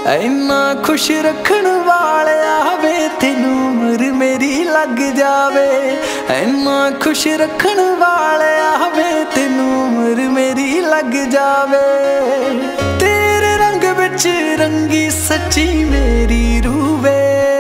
इन्ना खुश रखण वालिया वे तेनू उम्र मेरी लग जावे। इन्ना खुश रखण वालिया वे तेनू उम्र मेरी लग जावे। तेरे रंग विच रंगी सच्ची मेरी रूवे,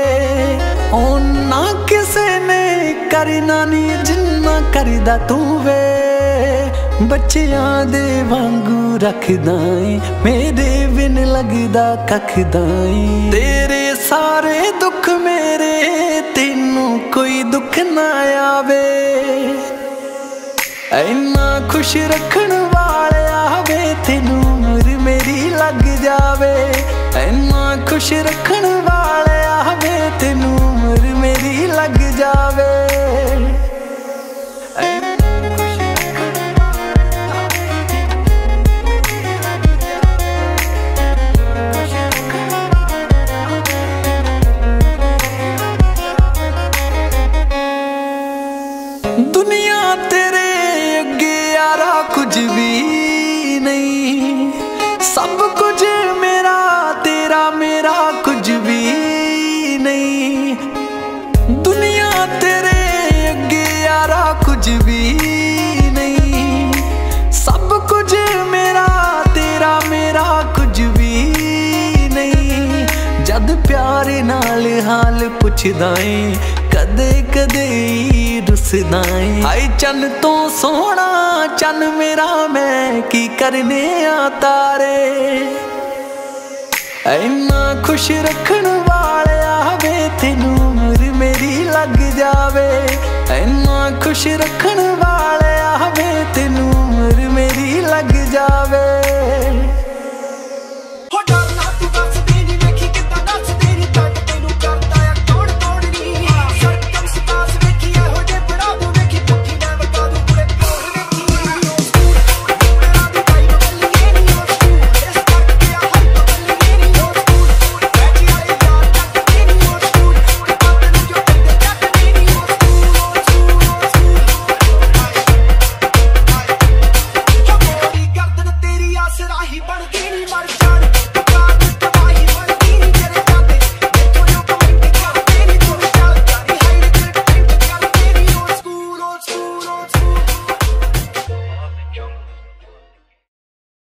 ओना किसे ने करना नी जिन्ना करदा तू वे। बच्चियां दे वांगू रखदा ऐ मेरे बिन लगदा कखदा ऐ। तेरे सारे दुख मेरे तेनू कोई दुख ना आवे। इन्ना खुश रखण वालिया वे तेनू उम्र मेरी लग जावे। इन्ना खुश रखण वालिया वे तेनू उम्र मेरी लग जावे। दुनिया तेरे अगे यारा कुछ भी नहीं, सब कुछ मेरा तेरा मेरा कुछ भी नहीं। दुनिया तेरे अगे यारा कुछ भी नहीं, सब कुछ मेरा तेरा मेरा कुछ भी नहीं। जद प्यार नाल हाल पुछदा ऐ कदे कदे रुसदा ऐ। हाय चन तो सोहना चन मेरा मैं की करने आ तारे। इन्ना खुश रखण वालिया वे तेनू उम्र मेरी लग जावे। इन्ना खुश रखण वालिया वे तेनू उम्र मेरी लग जावे। He